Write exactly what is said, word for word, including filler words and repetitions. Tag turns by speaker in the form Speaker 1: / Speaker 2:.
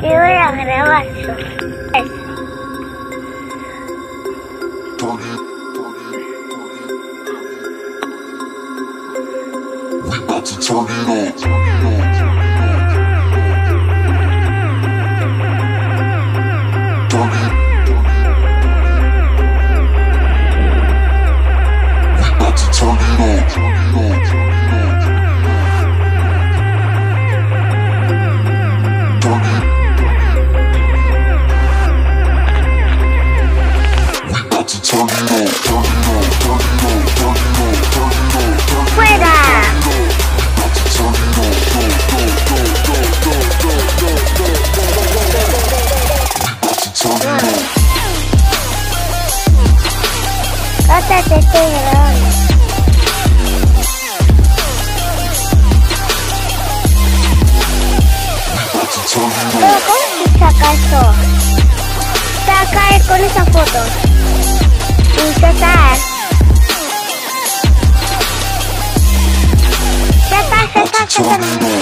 Speaker 1: Te voy a grabar.
Speaker 2: We about to turn it on. Turn it. We about to turn it on. Turn it. We about to turn it on. Turn it on. Turn it on. Turn it on. Turn it on. Turn it on.
Speaker 1: ¡Fuera! Hasta te estoy grabando. Pero ¿cómo se saca esto? Saca con esa foto. Y sacar. Ya está, ya está, ya está.